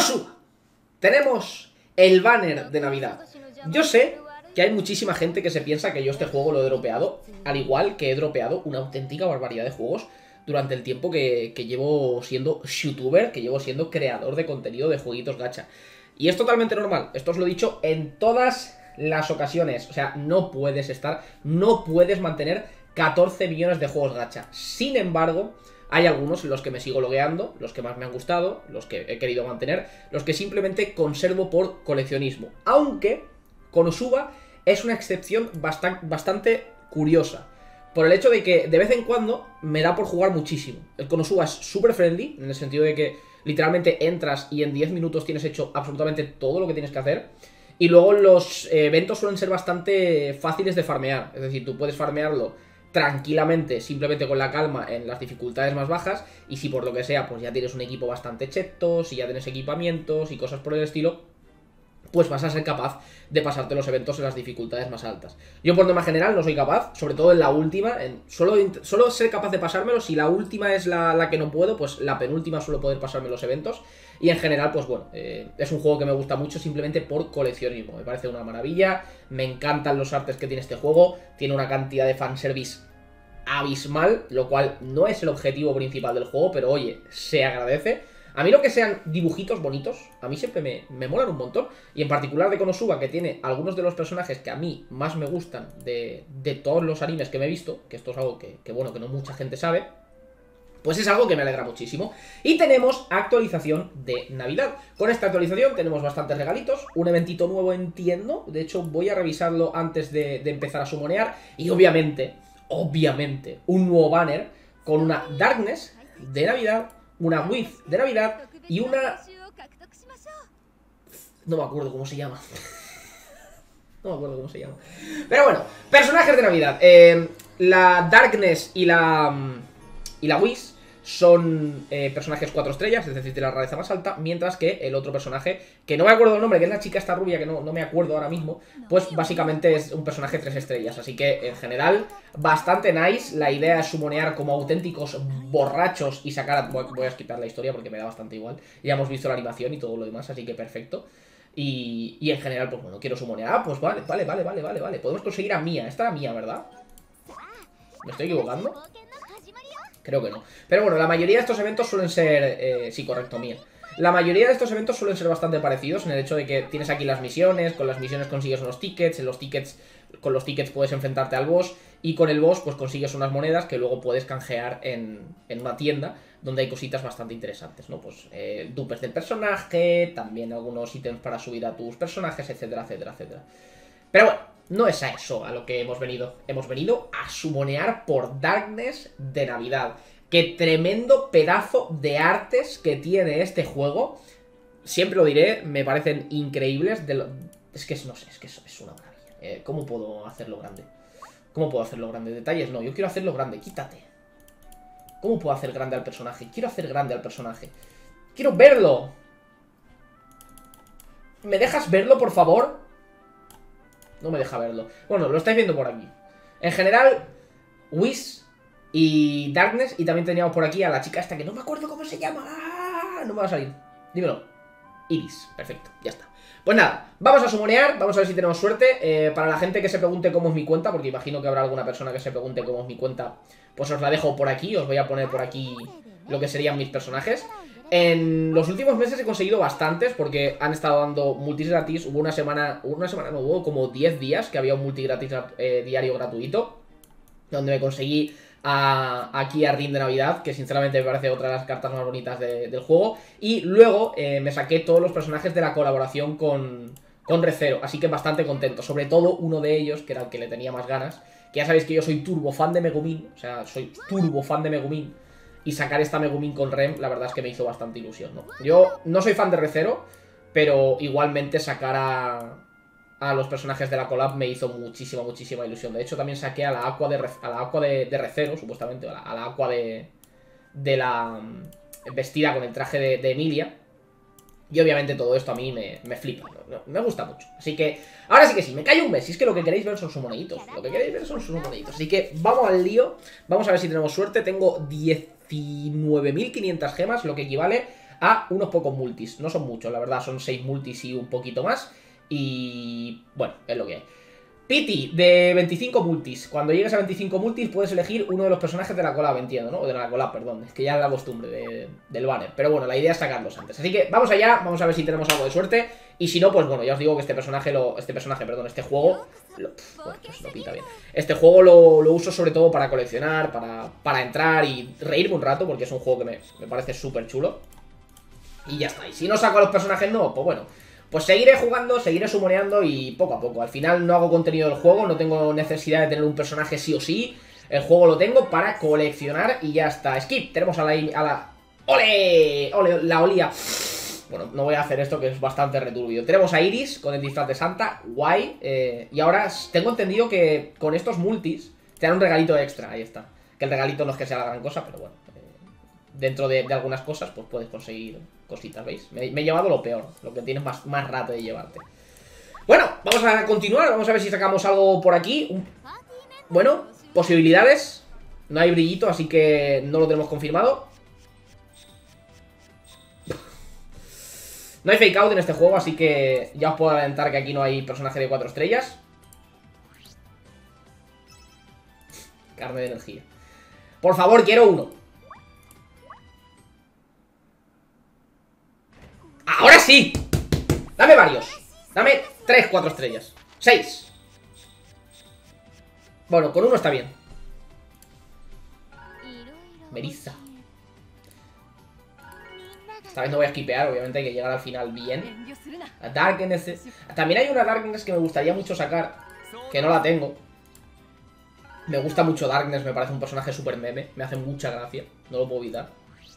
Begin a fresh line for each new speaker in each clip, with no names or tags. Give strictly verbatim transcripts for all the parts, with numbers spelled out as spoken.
Konosuba. Tenemos el banner de Navidad. Yo sé que hay muchísima gente que se piensa que yo este juego lo he dropeado, al igual que he dropeado una auténtica barbaridad de juegos durante el tiempo que, que llevo siendo youtuber, que llevo siendo creador de contenido de jueguitos gacha. Y es totalmente normal, esto os lo he dicho en todas las ocasiones. O sea, no puedes estar, no puedes mantener catorce millones de juegos gacha. Sin embargo, hay algunos en los que me sigo logueando, los que más me han gustado, los que he querido mantener, los que simplemente conservo por coleccionismo. Aunque Konosuba es una excepción bastante, bastante curiosa, por el hecho de que de vez en cuando me da por jugar muchísimo. El Konosuba es súper friendly, en el sentido de que literalmente entras y en diez minutos tienes hecho absolutamente todo lo que tienes que hacer. Y luego los eventos suelen ser bastante fáciles de farmear, es decir, tú puedes farmearlo tranquilamente, simplemente con la calma en las dificultades más bajas. Y si por lo que sea, pues ya tienes un equipo bastante cheto, si ya tienes equipamientos y cosas por el estilo, pues vas a ser capaz de pasarte los eventos en las dificultades más altas. Yo por norma general no soy capaz, sobre todo en la última, en solo, solo ser capaz de pasármelo. Si la última es la, la que no puedo, pues la penúltima suelo poder pasarme los eventos. Y en general, pues bueno, eh, es un juego que me gusta mucho simplemente por coleccionismo. Me parece una maravilla, me encantan los artes que tiene este juego, tiene una cantidad de fanservice abismal, lo cual no es el objetivo principal del juego, pero oye, se agradece. A mí lo que sean dibujitos bonitos, a mí siempre me, me molan un montón. Y en particular de Konosuba, que tiene algunos de los personajes que a mí más me gustan de, de todos los animes que me he visto, que esto es algo que, que bueno, que no mucha gente sabe, pues es algo que me alegra muchísimo. Y tenemos actualización de Navidad. Con esta actualización tenemos bastantes regalitos, un eventito nuevo entiendo, de hecho voy a revisarlo antes de, de empezar a sumonear. Y obviamente, obviamente, un nuevo banner con una Darkness de Navidad, una Width de Navidad y una... No me acuerdo cómo se llama. No me acuerdo cómo se llama. Pero bueno, personajes de Navidad. Eh, la Darkness y la... Y la Whis son eh, personajes cuatro estrellas, es decir, de la rareza más alta, mientras que el otro personaje, que no me acuerdo el nombre, que es la chica esta rubia, que no, no me acuerdo ahora mismo, pues básicamente es un personaje tres estrellas. Así que, en general, bastante nice. La idea es sumonear como auténticos borrachos y sacar... Voy, voy a skippar la historia porque me da bastante igual. Ya hemos visto la animación y todo lo demás, así que perfecto. Y, y en general, pues bueno, quiero sumonear. Ah, pues vale, vale, vale, vale, vale, vale. Podemos conseguir a Mia. Esta era Mia, ¿verdad? ¿Me estoy equivocando? Creo que no. Pero bueno, la mayoría de estos eventos suelen ser... Eh, sí, correcto, Mía. La mayoría de estos eventos suelen ser bastante parecidos en el hecho de que tienes aquí las misiones, con las misiones consigues unos tickets, en los tickets, con los tickets puedes enfrentarte al boss, y con el boss pues consigues unas monedas que luego puedes canjear en, en una tienda donde hay cositas bastante interesantes, ¿no? Pues eh, dupes del personaje, también algunos ítems para subir a tus personajes, etcétera, etcétera, etcétera. Pero bueno, no es a eso a lo que hemos venido. Hemos venido a sumonear por Darkness de Navidad. Qué tremendo pedazo de artes que tiene este juego. Siempre lo diré, me parecen increíbles. De lo... Es que no sé, es que es, es una maravilla. Eh, ¿Cómo puedo hacerlo grande? ¿Cómo puedo hacerlo grande? Detalles no, yo quiero hacerlo grande, quítate. ¿Cómo puedo hacer grande al personaje? Quiero hacer grande al personaje. ¡Quiero verlo! ¿Me dejas verlo, por favor? No me deja verlo. Bueno, lo estáis viendo por aquí. En general, Whis y Darkness. Y también teníamos por aquí a la chica esta que no me acuerdo cómo se llama. ¡Ah! No me va a salir. Dímelo. Iris. Perfecto, ya está. Pues nada, vamos a sumonear. Vamos a ver si tenemos suerte. eh, Para la gente que se pregunte cómo es mi cuenta, porque imagino que habrá alguna persona que se pregunte cómo es mi cuenta, pues os la dejo por aquí. Os voy a poner por aquí lo que serían mis personajes. En los últimos meses he conseguido bastantes porque han estado dando multis gratis. Hubo una semana, una semana no, hubo como diez días que había un multi gratis eh, diario gratuito, donde me conseguí a, aquí a Rin de Navidad, que sinceramente me parece otra de las cartas más bonitas de, del juego. Y luego eh, me saqué todos los personajes de la colaboración con, con Re:Zero, así que bastante contento. Sobre todo uno de ellos, que era el que le tenía más ganas, que ya sabéis que yo soy turbo fan de Megumin. O sea, soy turbo fan de Megumin. Y sacar esta Megumin con Rem, la verdad es que me hizo bastante ilusión, ¿no? Yo no soy fan de Re:Zero, pero igualmente sacar a, a los personajes de la collab me hizo muchísima, muchísima ilusión. De hecho, también saqué a la Aqua de, a la Aqua de, de Re:Zero, supuestamente, a la, a la Aqua de, de la... vestida con el traje de, de Emilia. Y obviamente todo esto a mí me, me flipa, ¿no? Me gusta mucho. Así que, ahora sí que sí, me callo un mes. Si es que lo que queréis ver son sus moneditos. Lo que queréis ver son sus moneditos. Así que vamos al lío. Vamos a ver si tenemos suerte. Tengo diecinueve mil quinientas gemas, lo que equivale a unos pocos multis. No son muchos, la verdad, son seis multis y un poquito más. Y bueno, es lo que hay. Pity, de veinticinco multis. Cuando llegues a veinticinco multis puedes elegir uno de los personajes de la collab, entiendo, ¿no? O de la collab, perdón. Es que ya es la costumbre de, del banner. Pero bueno, la idea es sacarlos antes. Así que vamos allá, vamos a ver si tenemos algo de suerte. Y si no, pues bueno, ya os digo que este personaje, lo, este personaje, perdón, este juego... Lo, pf, bueno, pues lo pinta bien. Este juego lo, lo uso sobre todo para coleccionar, para, para entrar y reírme un rato, porque es un juego que me, me parece súper chulo. Y ya está. Y si no saco a los personajes nuevos, pues bueno... Pues seguiré jugando, seguiré sumoneando y poco a poco. Al final no hago contenido del juego, no tengo necesidad de tener un personaje sí o sí. El juego lo tengo para coleccionar y ya está. Skip, tenemos a la... A la ¡Ole! ¡Ole! La olía. Bueno, no voy a hacer esto que es bastante returbio. Tenemos a Iris con el disfraz de Santa, guay. Eh, y ahora tengo entendido que con estos multis te dan un regalito extra, ahí está. Que el regalito no es que sea la gran cosa, pero bueno. Dentro de, de algunas cosas, pues puedes conseguir cositas, ¿veis? Me, me he llevado lo peor, lo que tienes más, más rato de llevarte. Bueno, vamos a continuar, vamos a ver si sacamos algo por aquí. Un... Bueno, posibilidades. No hay brillito, así que no lo tenemos confirmado. No hay fake out en este juego, así que ya os puedo adelantar que aquí no hay personaje de cuatro estrellas. Carne de energía. Por favor, quiero uno. ¡Ahora sí! Dame varios. Dame tres, cuatro estrellas. seis. Bueno, con uno está bien. Melissa. Esta vez no voy a skipear, obviamente hay que llegar al final bien. A Darkness. También hay una Darkness que me gustaría mucho sacar, que no la tengo. Me gusta mucho Darkness, me parece un personaje súper meme. Me hace mucha gracia, no lo puedo evitar.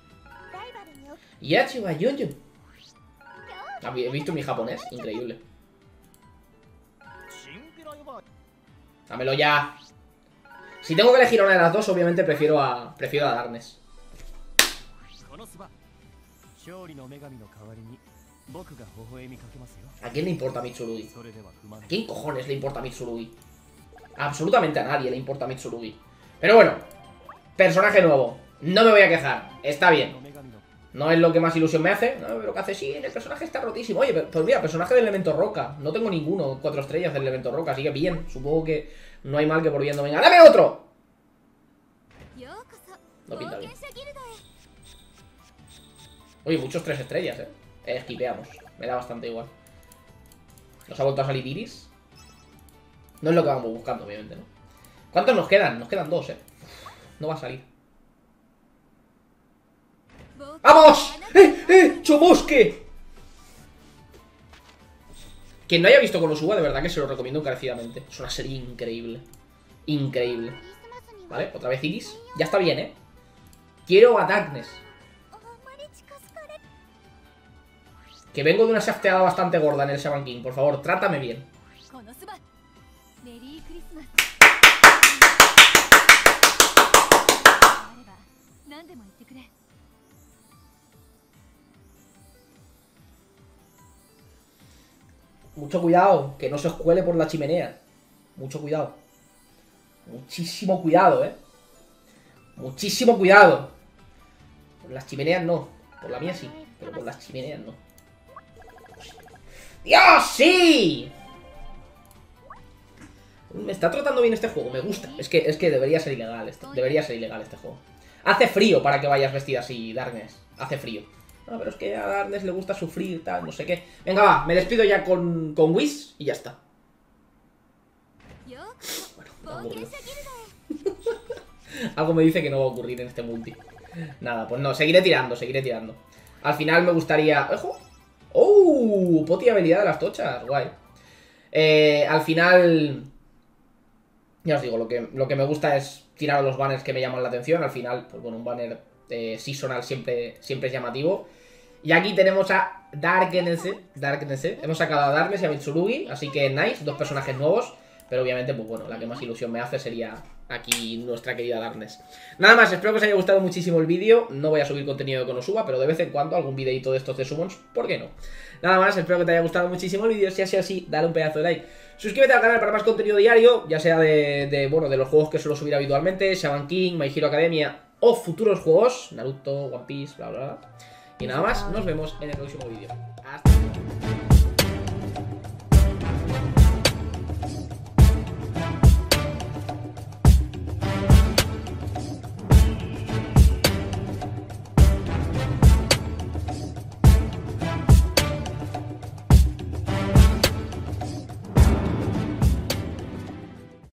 Yachiwa Yoyo. ¿Habéis visto mi japonés? Increíble. Dámelo ya. Si tengo que elegir una de las dos, obviamente prefiero a prefiero a Darkness. ¿A quién le importa Mitsurugi? ¿A quién cojones le importa Mitsurugi? Absolutamente a nadie le importa Mitsurugi. Pero bueno, personaje nuevo. No me voy a quejar, está bien. No es lo que más ilusión me hace, no, pero que hace, sí, el personaje está rotísimo. Oye, pues mira, personaje del elemento roca. No tengo ninguno, cuatro estrellas del elemento roca, así que bien. Supongo que no hay mal que por bien no venga. ¡Dame otro! No pinta bien. Oye, muchos tres estrellas, eh. Eh, skipeamos, me da bastante igual. Nos ha vuelto a salir Iris. No es lo que vamos buscando, obviamente, ¿no? ¿Cuántos nos quedan? Nos quedan dos, eh. No va a salir. ¡Vamos! ¡Eh! ¡Eh! ¡Chomosque! Quien no haya visto Konosuba, de verdad que se lo recomiendo encarecidamente. Es una serie increíble. Increíble. ¿Vale? Otra vez Iris. Ya está bien, ¿eh? Quiero a Darkness. Que vengo de una shafteada bastante gorda en el Shaman King. Por favor, trátame bien. Mucho cuidado, que no se os cuele por la chimenea. Mucho cuidado. Muchísimo cuidado, eh. Muchísimo cuidado. Por las chimeneas no. Por la mía sí, pero por las chimeneas no. ¡Dios, sí! Me está tratando bien este juego, me gusta. Es que, es que debería ser ilegal esto. Debería ser ilegal este juego. Hace frío para que vayas vestida así, Darkness. Hace frío. No, pero es que a Darkness le gusta sufrir, tal, no sé qué. Venga, va, me despido ya con, con Whis y ya está. Bueno, no ha ocurrido. Algo me dice que no va a ocurrir en este multi. Nada, pues no, seguiré tirando, seguiré tirando. Al final me gustaría... ¡Ojo! ¡Oh! Poti habilidad de las tochas, guay. Eh, al final... Ya os digo, lo que, lo que me gusta es tirar los banners que me llaman la atención. Al final, pues bueno, un banner eh, seasonal siempre, siempre es llamativo. Y aquí tenemos a Darkness, Darkness. Hemos sacado a Darkness y a Mitsurugi, así que nice, dos personajes nuevos. Pero obviamente, pues bueno, la que más ilusión me hace sería aquí nuestra querida Darkness. Nada más, espero que os haya gustado muchísimo el vídeo. No voy a subir contenido de Konosuba, pero de vez en cuando algún videito de estos de Summons, ¿por qué no? Nada más, espero que te haya gustado muchísimo el vídeo. Si ha sido así, dale un pedazo de like. Suscríbete al canal para más contenido diario, ya sea de, de, bueno, de los juegos que suelo subir habitualmente, Shaman King, My Hero Academia o futuros juegos, Naruto, One Piece, bla bla bla. Y nada más, nos vemos en el próximo vídeo. Hasta